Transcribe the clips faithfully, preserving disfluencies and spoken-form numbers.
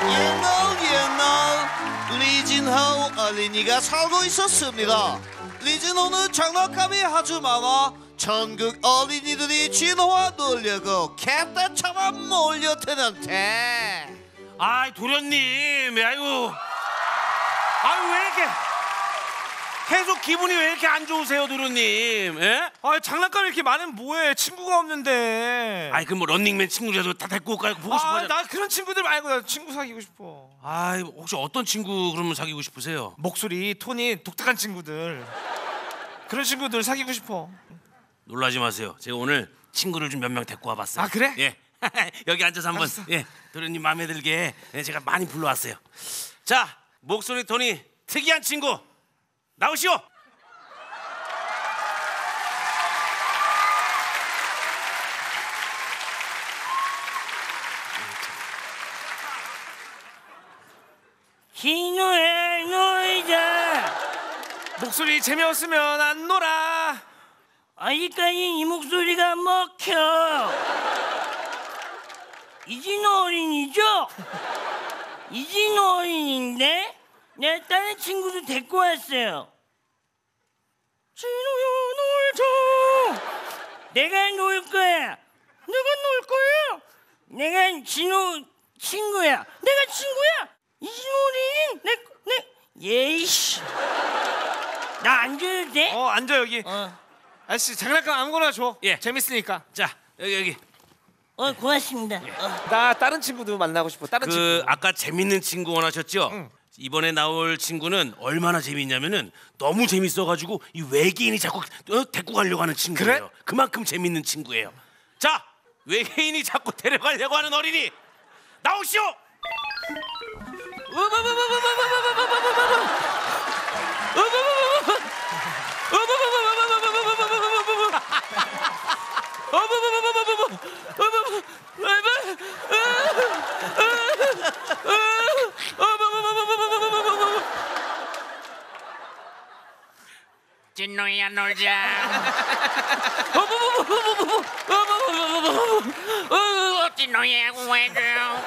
옛날 옛날 리진호 어린이가 살고 있었습니다. 리진호는 장난감이 아주 많아 전국 어린이들이 진호와 놀려고 캣떼처럼 몰려드는데. 아이 도련님, 아이고, 아유 왜 이렇게 계속 기분이 왜 이렇게 안 좋으세요, 도련님? 예? 아 장난감 이렇게 많으면 뭐해? 친구가 없는데. 아이 그 뭐 런닝맨 친구라도 다 데리고 올까요? 보고 싶어요. 아, 나 그런 친구들 말고 나 친구 사귀고 싶어. 아이 혹시 어떤 친구 그러면 사귀고 싶으세요? 목소리, 톤이 독특한 친구들. 그런 친구들 사귀고 싶어. 놀라지 마세요. 제가 오늘 친구를 좀 몇 명 데리고 와봤어요. 아 그래? 예. 여기 앉아서 한번 알았어. 예 도련님 마음에 들게 예, 제가 많이 불러왔어요. 자, 목소리 톤이 특이한 친구 나오시오. 진호야 놀자. 목소리 재미없으면 안 놀아. 아직까지 이 목소리가 먹혀. 이진호 어린이죠? 이진호 어린이인데 내가 다른 친구도 데리고 왔어요. 진호야 놀자. 내가 놀 거야. 내가 놀 거야. 내가 진호 친구야. 내가 친구야. 이진호 어린이 내 내 예이씨. 나 앉아도 돼? 어 앉아 여기. 어. 아저씨 장난감 아무거나 줘. 예. 재밌으니까. 자, 여기 여기. 어 고맙습니다. 어. 나 다른 친구도 만나고 싶어. 다른 그 친구. 아까 재밌는 친구 원하셨죠? 응. 이번에 나올 친구는 얼마나 재밌냐면은 너무 재밌어가지고 이 외계인이 자꾸 어, 데리고 가려고 하는 친구예요. 그래? 그만큼 재밌는 친구예요. 자, 외계인이 자꾸 데려가려고 하는 어린이 나오시오. 진호야 놀자. 진호야 구해줘.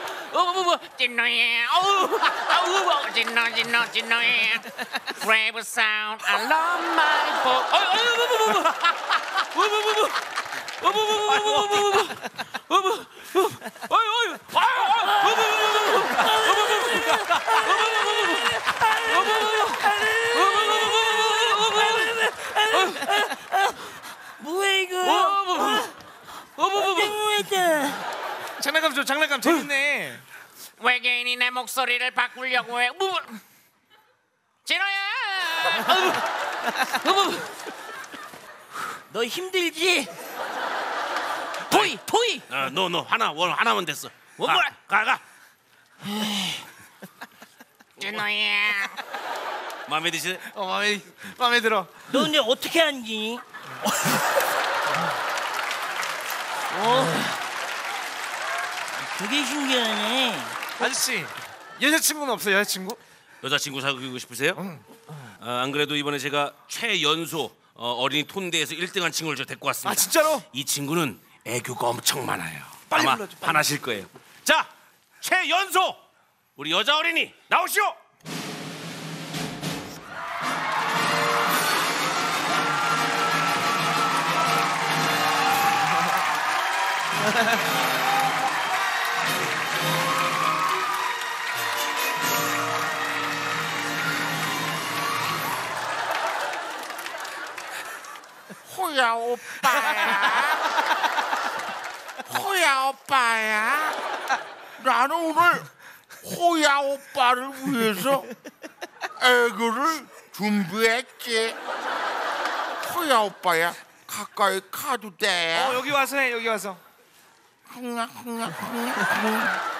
진호야. 진호 진호 진호야. Brave sound. I love my boy. 뭐야 이거? 땡무했다. 장난감 줘. 장난감 재밌네. 외계인이 내 목소리를 바꾸려고 해. 진호야. 너 힘들지? 토이 토이. 아, 너 너 하나 원 하나면 됐어. 뭐, 가, 뭐라? 가 가. 진호야. 마음에 드시네? 어 마음에 마음에 들어. 너 근데 어떻게 앉니? 어, 되게 신기하네. 아저씨 여자친구는 없어요? 여자친구? 여자친구 사귀고 싶으세요? 응. 아, 안 그래도 이번에 제가 최연소 어, 어린이 톤대에서 일 등한 친구를 저 데리고 왔습니다. 아 진짜로? 이 친구는 애교가 엄청 많아요. 빨리 아마 불러줘, 빨리. 반하실 거예요. 자, 최연소 우리 여자 어린이 나오시오. 호야 오빠야. 호야 오빠야. 나는 오늘 호야 오빠를 위해서 애교를 준비했지. 호야 오빠야, 가까이 가도 돼? 어 여기 와서 해. 여기 와서. 흥야 흥야 흥야 흥야.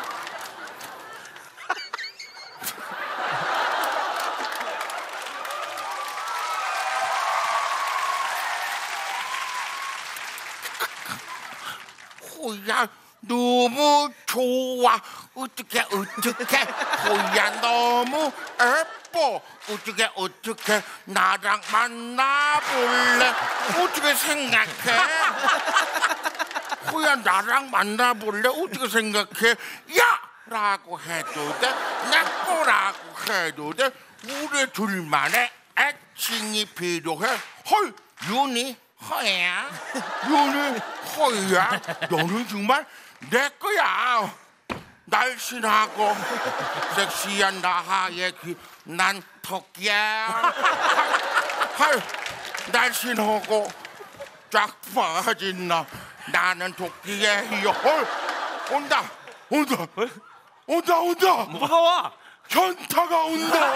호야 너무 좋아. 어떡해 어떡해. 호야 너무 예뻐. 어떡해 어떡해. 나랑 만나볼래? 어떻게 생각해? 호야 나랑 만나볼래? 어떻게 생각해? 야! 라고 해도 돼, 내 거라고 해도 돼. 우리 둘만의 애칭이 필요해. 헐, 윤이 허야. 윤이 허야. 너는 정말 내 거야. 날씬하고 섹시한 나의 귀난 토끼야. 헐, 날씬하고 쫙 빠진 나. 나는 토끼의 헐. 온다, 온다, 온다, 온다. 뭐가 와? 현타가 온다.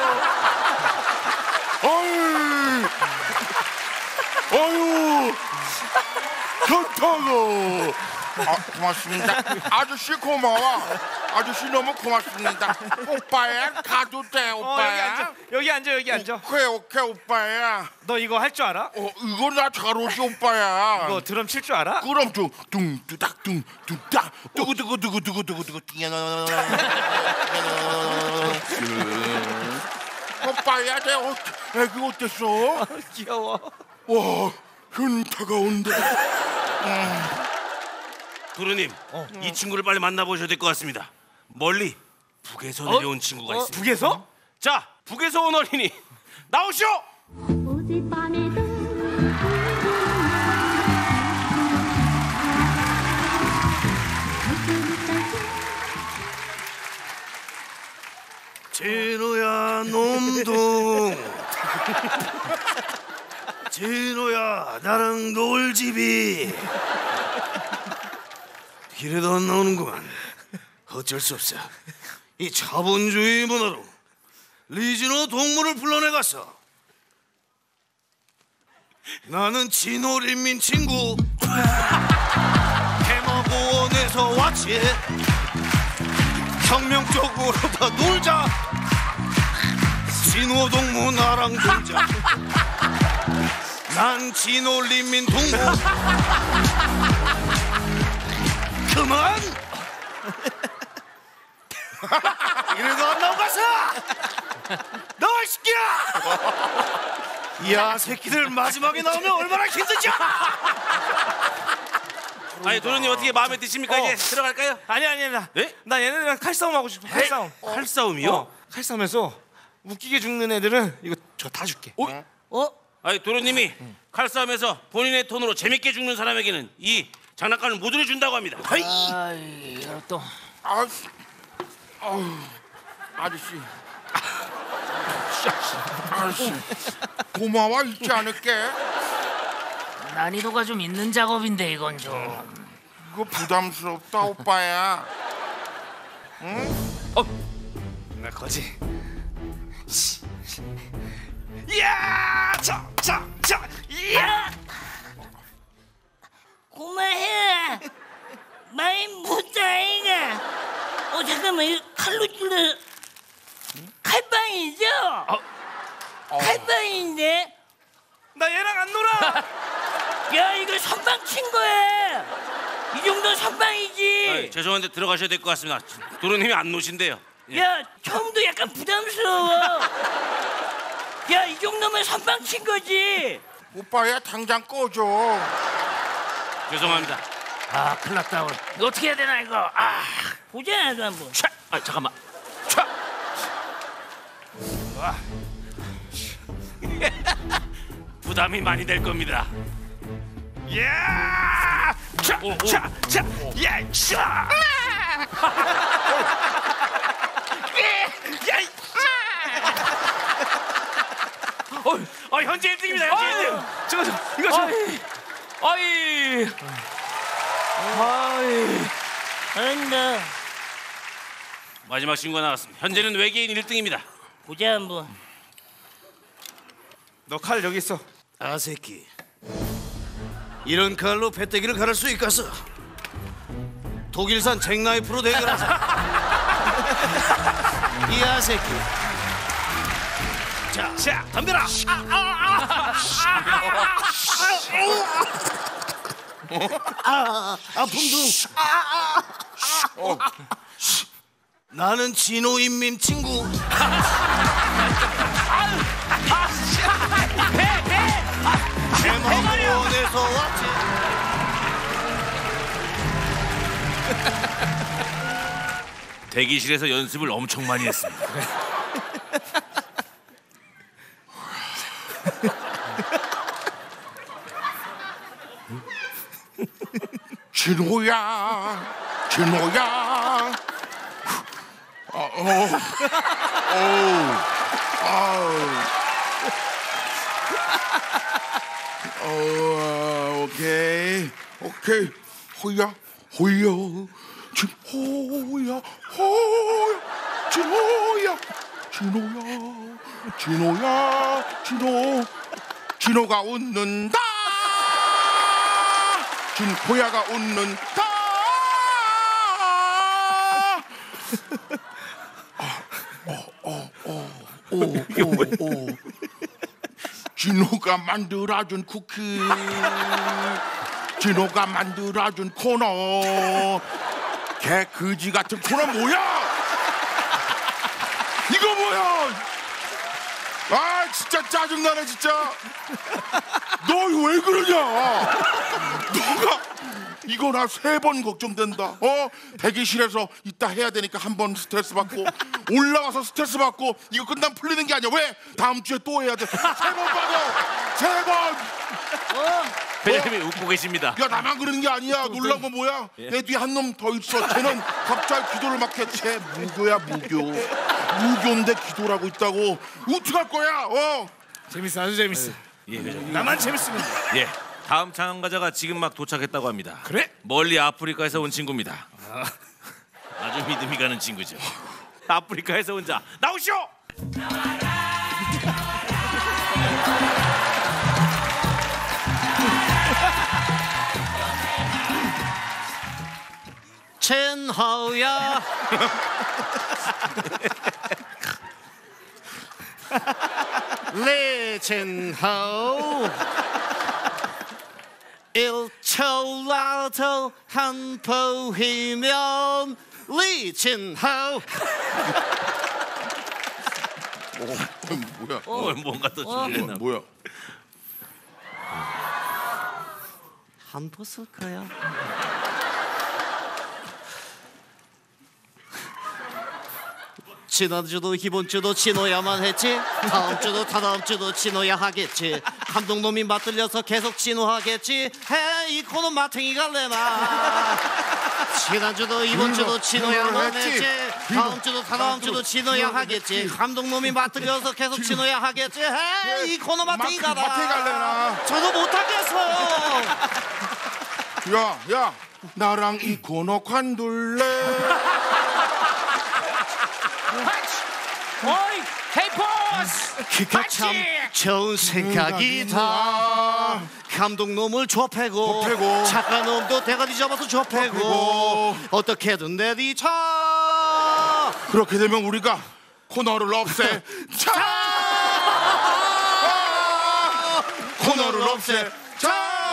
어이, 어유, 현타가. 아, 고맙습니다. 아저씨 고마워. 아저씨 너무 고맙습니다. 오빠야, 가도 돼, 어, 여기 오빠야. 앉아. 여기 앉아. 여기 앉아. 오케이, 오케이, 오빠야. 너 이거 할 줄 알아? 어, 이거 나 잘 오지, 오빠야. 이거 드럼 칠 줄 알아? 그럼 좀 둥두닥 둥두닥 두구두구두구두구두구두구 오빠야, 내 어, 애기 어땠어? 귀여워. 와, 현타가 온다. 도련님, 이 친구를 빨리 만나보셔야 될 것 같습니다. 멀리 북에서 내려온 친구가 있습니다. 북에서? 자, 북에서 온 어린이 나오시오. 어젯밤에도 진호야 놈동. 진호야 나랑 놀집이. 길에도 안 나오는구만. 어쩔 수 없어. 이 자본주의 문화로 리진호 동물을 불러내갔어. 나는 진호 린민 친구 해머고원에서 왔지. 혁명적으로 다 놀자. 진호 동무 나랑 놀자. 난 진호 린민 동무. 그만. 이래도 안 나오겠어. 나와 이 새끼야. 야 새끼들 마지막에 나오면 얼마나 힘들지. 아니 도련님 어떻게 마음에 드십니까? 어. 이제 들어갈까요? 아니 아니 나. 네? 나 얘네들이랑 칼싸움 하고 싶어. 칼싸움. 칼싸움이요? 어, 칼싸움에서 웃기게 죽는 애들은 이거 저 다 줄게. 어? 어? 아니 도련님이 칼싸움에서 본인의 돈으로 재밌게 죽는 사람에게는 이 장난감을 모두 준다고 합니다. 하이. 아이, 이거 또. 아, 아우, 아저씨, 아저씨, 고마워 잊지 않을게. 난이도가 좀 있는 작업인데 이건 좀. 이거 부담스럽다, 오빠야. 나 거지. 야, 자, 자, 자, 야. 고마해. 많이 묻다 이가. 어 잠깐만 이거 칼로 찔러. 칼빵이죠? 칼빵인데. 나 얘랑 안 놀아. 야 이거 선빵 친 거야. 이 정도 선빵이지. 아이, 죄송한데 들어가셔야 될 것 같습니다. 도련님이 안 노신대요. 예. 야 처음도 약간 부담스러워. 야 이 정도면 선빵 친 거지. 오빠야, 당장 꺼줘. 죄송합니다. 아 큰일 났다. 이거 어떻게 해야 되나 이거. 아 보자 나도 한번. 차, 아 잠깐만. 차. 와. 부담이 많이 될 겁니다. 야! 차, 오, 오. 차, 차, 야, 차! 야, 이- 어, 어, 현재 일 등입니다. 현재 일 등. 저거 저 이거 저. 아이. 아이. 잘한다. 마지막 신고가 나왔습니다. 현재는 외계인 일 등입니다. 보자 한번. 너 칼 여기 있어. 아 새끼 이런 칼로 배때기를 갈을 수 있겠어. 독일산 잭나이프로 대결하자. 이아 새끼 자, 자 덤벼라. 아, 아픔도 나는 진호인민 친구 해머원에서 왔지. 대기실에서 연습을 엄청 많이 했습니다. 진호야, 진호야. 어, 어, 어, 아우. 어, 오케이, 오케이. 호야, 호야, 진호야, 호야, 진호야, 진호야, 진호야, 진호, 진호가 웃는다. 진호야가 웃는다. 오오오오 진호가 만들어준 쿠키, 진호가 만들어준 코너. 개 그지 같은 코너 뭐야? 이거 뭐야? 아 진짜 짜증나네 진짜. 너 왜 그러냐? 너가 이거 나 세 번 걱정된다. 어? 대기실에서 이따 해야 되니까 한 번 스트레스 받고 올라와서 스트레스 받고 이거 끝나면 풀리는 게 아니야. 왜? 다음 주에 또 해야 돼. 세 번 받아. 세 번. 회장님이 웃고 계십니다. 야 나만 그러는 게 아니야. 놀란 거 뭐야? 내 뒤에 한 놈 더 있어. 쟤는 갑자기 기도를 막 해. 쟤 무교야 무교. 무교인데 기도를 하고 있다고. 어떡할 거야? 어? 재밌어, 아주 재밌어. 예, 회장님. 나만 재밌으면 돼. 예. 다음 참가자가 지금 막 도착했다고 합니다. 그래? 멀리 아프리카에서 온 친구입니다. 아주 믿음이 가는 친구죠. 아프리카에서 온 자 나오시오. 첸하오야. 레첸하오. 일초라도 한 보이면 리첸하오. 뭐야? 어, 뭔가 또 준비했나? 뭐야? 안 벗을 거야. 지난주도 이번주도 진호야만 했지. 다음주도 다다음주도 진호야 하겠지. 감독놈이 맞들려서 계속 진호하겠지. 헤이 코는 마탱이가 내나. 지난주도 이번주도 진호야만 했지. 다음주도 다다음주도 진호야 하겠지. 감독놈이 맞들려서 계속 진호야 하겠지. 헤이 코는 마탱이가 나. 마탱이 갈래나. 저도 못하겠어요. 야, 야, 나랑 이 코너 관둘래? 어이 헤이포스 그가 참 좋은 생각이다. 감독놈을 좁히고, 좁히고 작가놈도 대가리 잡아서 좁히고, 좁히고. 어떻게든 내리쳐. 그렇게 되면 우리가 코너를 없애. 자! 아! 코너를 없애. 자!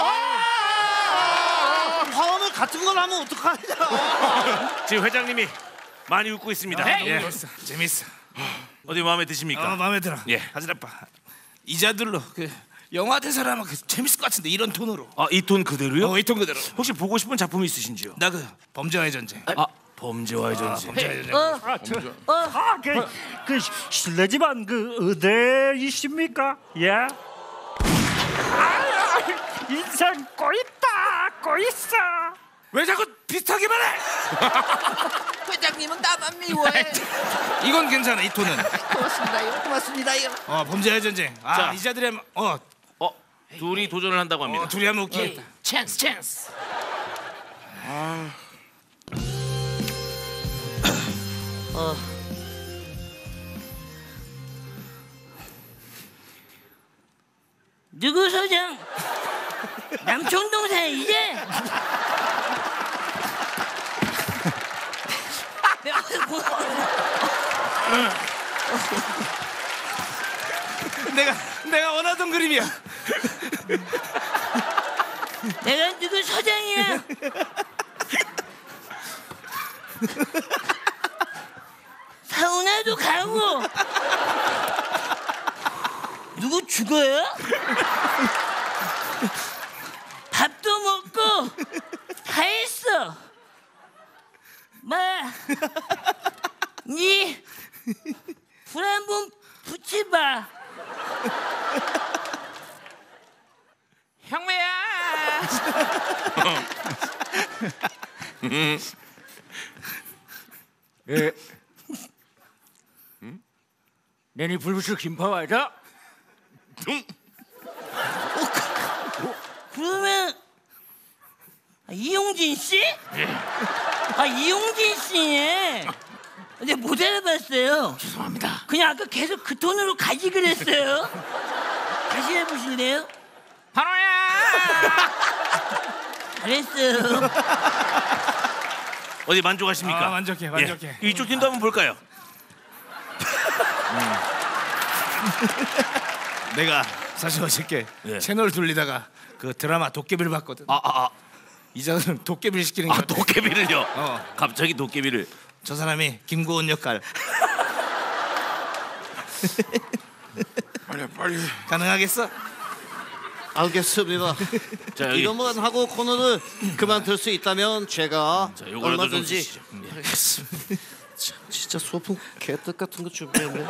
화원을 같은 걸 하면 어떡하냐. 지금 회장님이 많이 웃고 있습니다. 예. 재밌어, 재밌어. 어디 마음에 드십니까? 어, 마음에 들어. 예. 하지라빠. 이자들로 그 영화 대사를 하면 그 재밌을 것 같은데 이런 톤으로. 아, 이 톤 그대로요? 어, 이 톤 그대로. 혹시 보고 싶은 작품이 있으신지요? 나 그 범죄와의 전쟁. 아, 범죄와의 전쟁. 범죄와의 전쟁. 어? 아, 그, 그 실례지만 그 어디이십니까? 예? 아, 인생 꼬있다, 꼬있어. 왜 자꾸 비슷하게만 해? 회장님은 나만 미워해. 이건 괜찮아, 이 톤은. 고맙습니다요 고맙습니다요. 어, 범죄와의 전쟁. 아, 자. 이자들이 하면 어, 어, 둘이 도전을 한다고 합니다. 어, 둘이 하면 웃기겠다. 찬스 찬스. 누구 소장? 남촌 동생 이제? 내가 내가 원하던 그림이야. 내가 누구 소장이야? 사우나도 가고 누구 죽어요? 밥도 먹고 다 했어. 마 니 불 한번 붙여봐. 형매야. 예. 응? 내니 불붙일 김파와이다. 그러면 아, 이용진 씨? 아 이용진 씨네. 근데 못 알아봤어요. 죄송합니다. 그냥 아까 계속 그 톤으로 가지 그랬어요. 다시 해보실래요? 바로야. 잘했어요. 어디 만족하십니까? 아, 만족해, 만족해. 예. 이쪽 팀도 한번 볼까요? 내가 사실 어저께 예. 채널 돌리다가 그 드라마 도깨비를 봤거든. 아, 아, 아. 이자는 도깨비를 시키는 아 거. 도깨비를요? 어. 갑자기 도깨비를. 저 사람이 김고은 역할 빨리 빨리. 가능하겠어? 알겠습니다. 자, 여기. 이것만 하고 코너를 그만둘 수 있다면 제가 자, 요거라도 좀 얼마든지 주시죠. 음. 하겠습니다. 참, 진짜 소풍 개떡 같은 거 준비했네.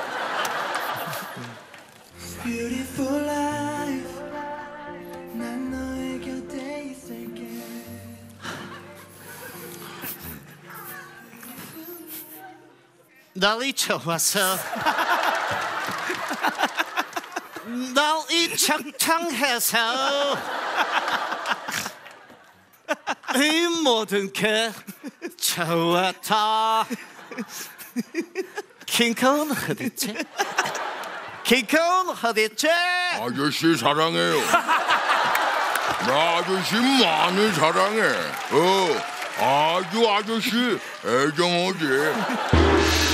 날이 좋아서 날이 창창해서 이 모든 게 좋았다. 킹콩 어딨지? 킹콩 어딨지? 아저씨 사랑해요. 나 아저씨 많이 사랑해. 어, 아주 아저씨 애정하지.